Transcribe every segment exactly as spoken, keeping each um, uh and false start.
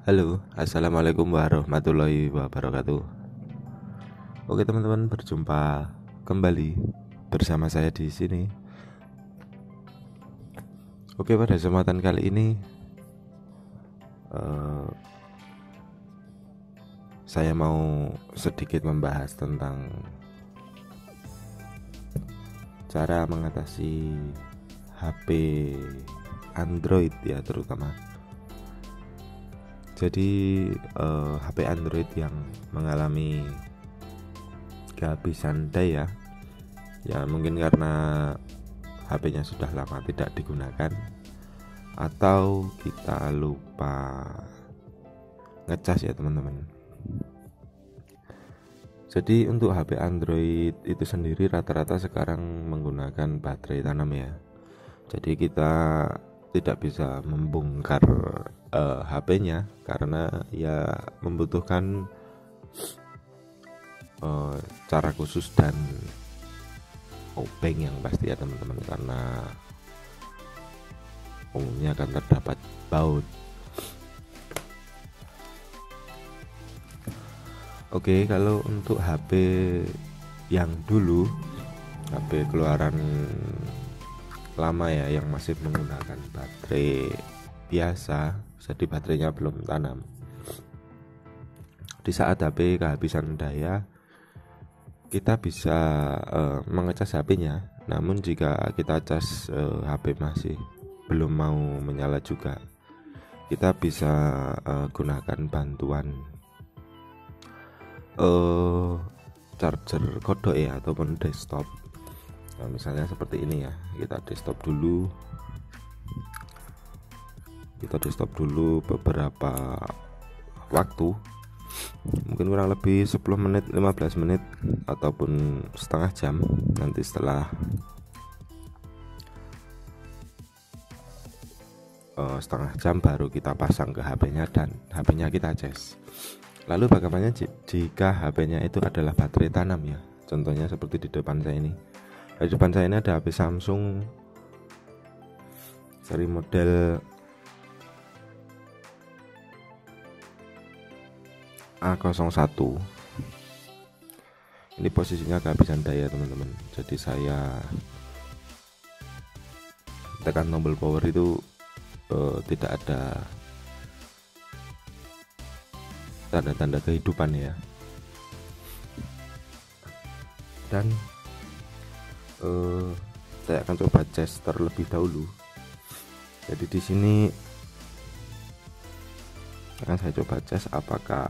Halo, assalamualaikum warahmatullahi wabarakatuh. Oke teman-teman, berjumpa kembali bersama saya di sini. Oke, pada kesempatan kali ini uh, saya mau sedikit membahas tentang cara mengatasi H P Android ya terutama. Jadi uh, H P Android yang mengalami kehabisan daya, ya mungkin karena H P-nya sudah lama tidak digunakan atau kita lupa ngecas ya teman-teman. Jadi untuk H P Android itu sendiri rata-rata sekarang menggunakan baterai tanam ya. Jadi kita tidak bisa membongkar uh, H P-nya karena ya membutuhkan uh, cara khusus dan obeng yang pasti ya teman-teman, karena umumnya akan terdapat baut. Oke, kalau untuk H P yang dulu, H P keluaran lama ya, yang masih menggunakan baterai biasa, jadi baterainya belum tanam. Di saat H P kehabisan daya, kita bisa uh, mengecas H P-nya. Namun jika kita cas uh, H P masih belum mau menyala juga, kita bisa uh, gunakan bantuan uh, charger kodok ya, ataupun desktop. Nah, misalnya seperti ini ya, kita desktop dulu kita desktop dulu beberapa waktu, mungkin kurang lebih sepuluh menit, lima belas menit, ataupun setengah jam. Nanti setelah uh, setengah jam baru kita pasang ke H P-nya dan H P-nya kita cas. Lalu bagaimana jika H P-nya itu adalah baterai tanam ya? Contohnya seperti di depan saya ini. Di depan saya ini ada H P Samsung seri model A nol satu. Ini posisinya kehabisan daya teman-teman. Jadi saya tekan tombol power itu eh, tidak ada tanda-tanda kehidupan ya. Dan Uh, saya akan coba cas terlebih dahulu. Jadi di sini akan saya coba cas apakah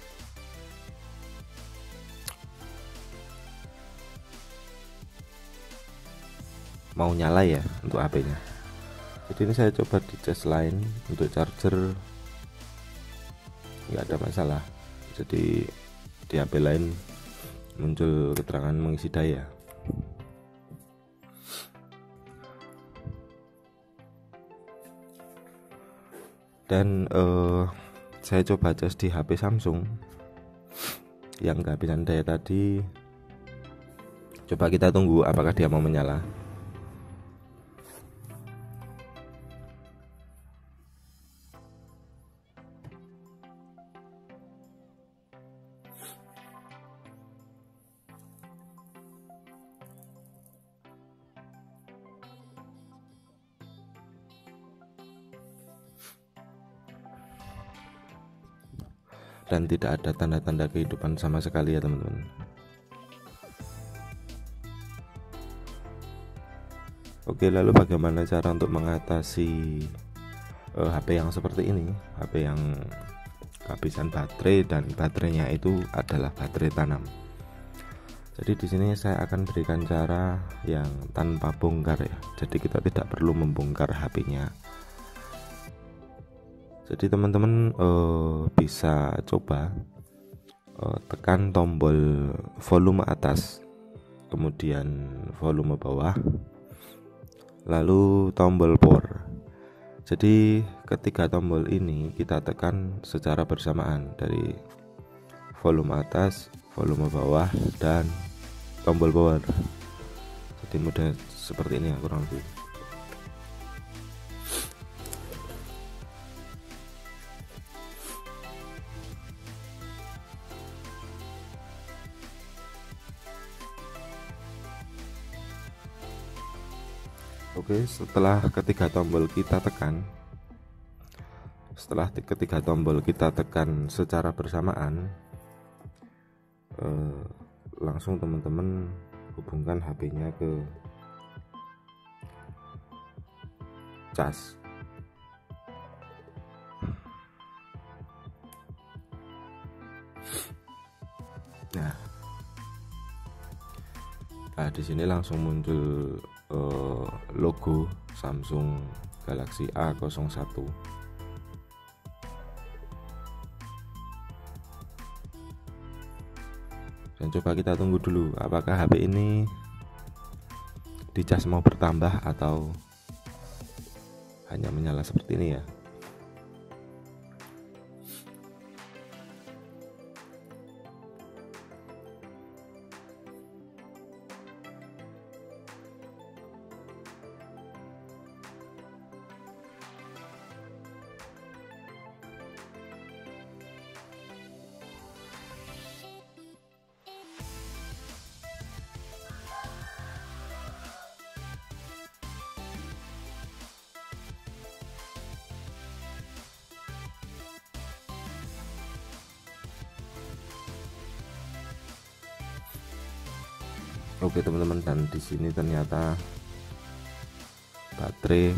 mau nyala ya untuk H P-nya. Jadi ini saya coba di cas lain untuk charger, nggak ada masalah. Jadi di H P lain muncul keterangan mengisi daya. Dan uh, saya coba cas di H P Samsung yang kehabisan daya tadi. Coba kita tunggu apakah dia mau menyala. Dan tidak ada tanda-tanda kehidupan sama sekali ya teman-teman. Oke, lalu bagaimana cara untuk mengatasi uh, H P yang seperti ini? H P yang kehabisan baterai dan baterainya itu adalah baterai tanam. Jadi di sini saya akan berikan cara yang tanpa bongkar ya. Jadi kita tidak perlu membongkar H P-nya. Jadi teman-teman uh, bisa coba uh, tekan tombol volume atas, kemudian volume bawah, lalu tombol power. Jadi ketiga tombol ini kita tekan secara bersamaan, dari volume atas, volume bawah, dan tombol power. Jadi mudah seperti ini ya kurang lebih. Oke, setelah ketiga tombol kita tekan setelah ketiga tombol kita tekan secara bersamaan, eh, langsung teman-teman hubungkan H P-nya ke cas. Nah, nah di sini langsung muncul uh, logo Samsung Galaxy A nol satu. Dan coba kita tunggu dulu apakah H P ini dicas mau bertambah atau hanya menyala seperti ini ya. Oke teman-teman, dan di sini ternyata baterai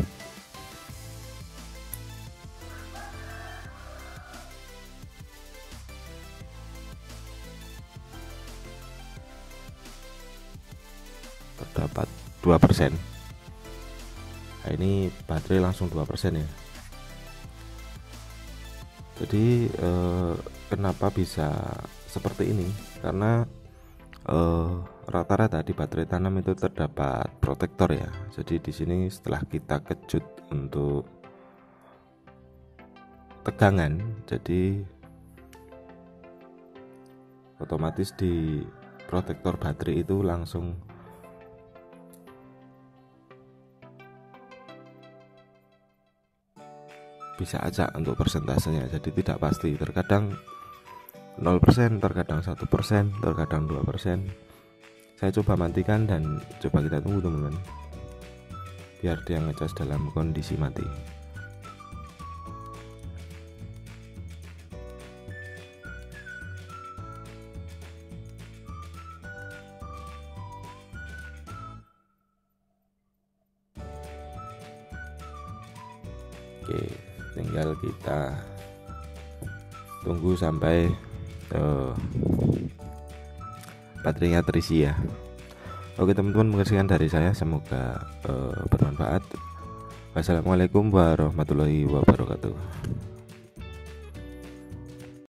terdapat dua persen. Nah, ini baterai langsung dua persen ya. Jadi eh, kenapa bisa seperti ini? Karena rata-rata uh, di baterai tanam itu terdapat protektor ya. Jadi di sini setelah kita kejut untuk tegangan, jadi otomatis di protektor baterai itu langsung bisa aja untuk persentasenya. Jadi tidak pasti, terkadang nol persen, terkadang satu persen, terkadang dua persen. Saya coba matikan dan coba kita tunggu teman-teman, biar dia ngecas dalam kondisi mati. Oke, tinggal kita tunggu sampai Uh, baterainya terisi ya. Oke teman-teman, mengerjakan dari saya, semoga uh, bermanfaat. Wassalamualaikum warahmatullahi wabarakatuh.